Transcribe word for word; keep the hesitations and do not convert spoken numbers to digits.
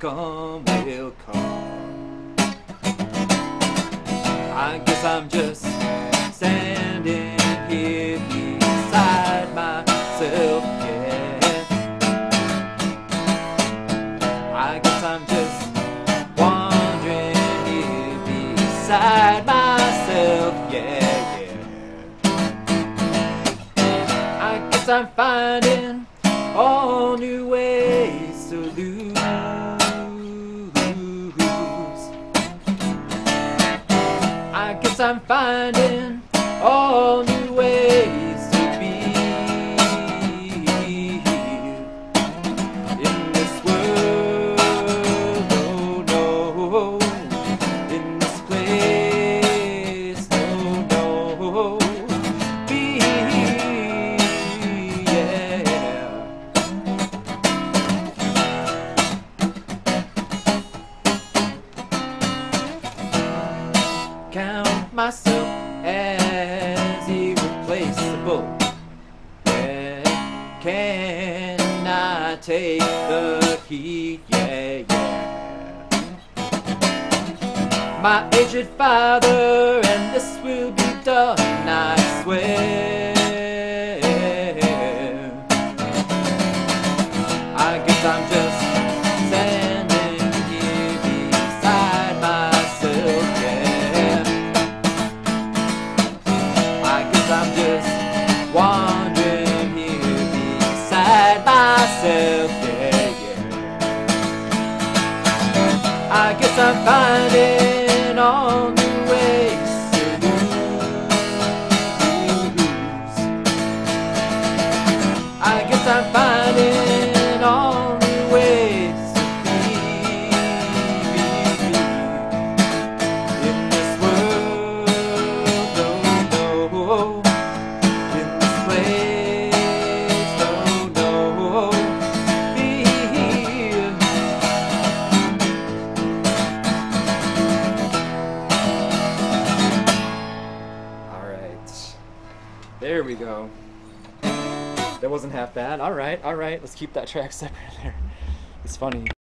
come will come. I guess I'm just standing here beside myself, yeah. I guess I'm just wandering here beside myself, yeah, yeah. I guess I'm finding all new ways to lose. I guess I'm finding all new ways to be in this world, no, no, in this place, no, no, be, yeah. Count myself as irreplaceable. Yeah, can I take the heat? Yeah, yeah. My aged father, and this will be done, I swear. I guess I'm just standing here beside myself, yeah. I guess I'm just wandering here beside myself, yeah, yeah. I guess I'm finding all new ways to lose. I guess I'm finding all new ways to be in this world, no, no, in this place, no, no, be. All right, there we go. That wasn't half bad. All right, all right, let's keep that track separate there. It's funny.